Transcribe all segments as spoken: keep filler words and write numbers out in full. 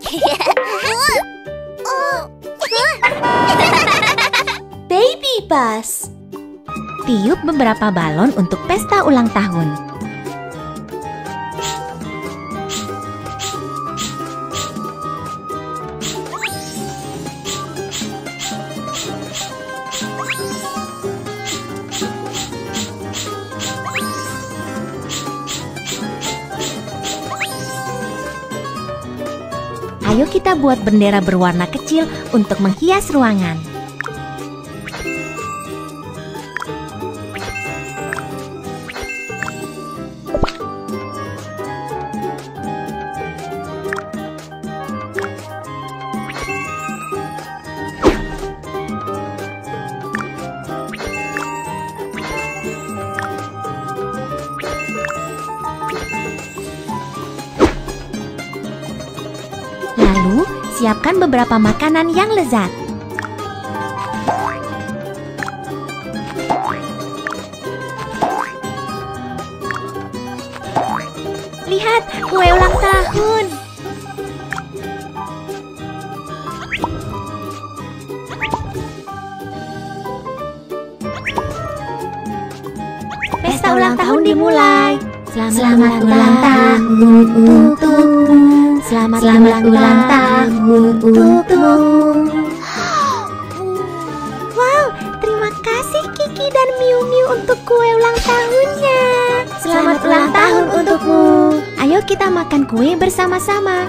Baby bus. Tiup beberapa balon untuk pesta ulang tahun. Ayo kita buat bendera berwarna kecil untuk menghias ruangan. Lalu, siapkan beberapa makanan yang lezat. Lihat, kue ulang tahun. Pesta ulang tahun dimulai. Selamat, Selamat ulang tahun untukmu. Selamat, Selamat ulang tahun untukmu. Wow, terima kasih Kiki dan Miu Miu untuk kue ulang tahunnya. Selamat ulang tahun untukmu. Ayo kita makan kue bersama-sama.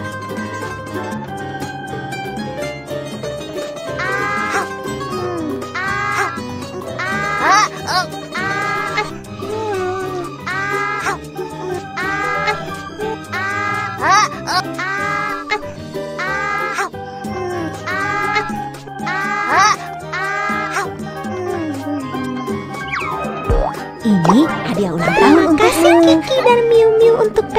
Ini hadiah ulang tahun. Terima kasih Kiki dan Miu Miu untuk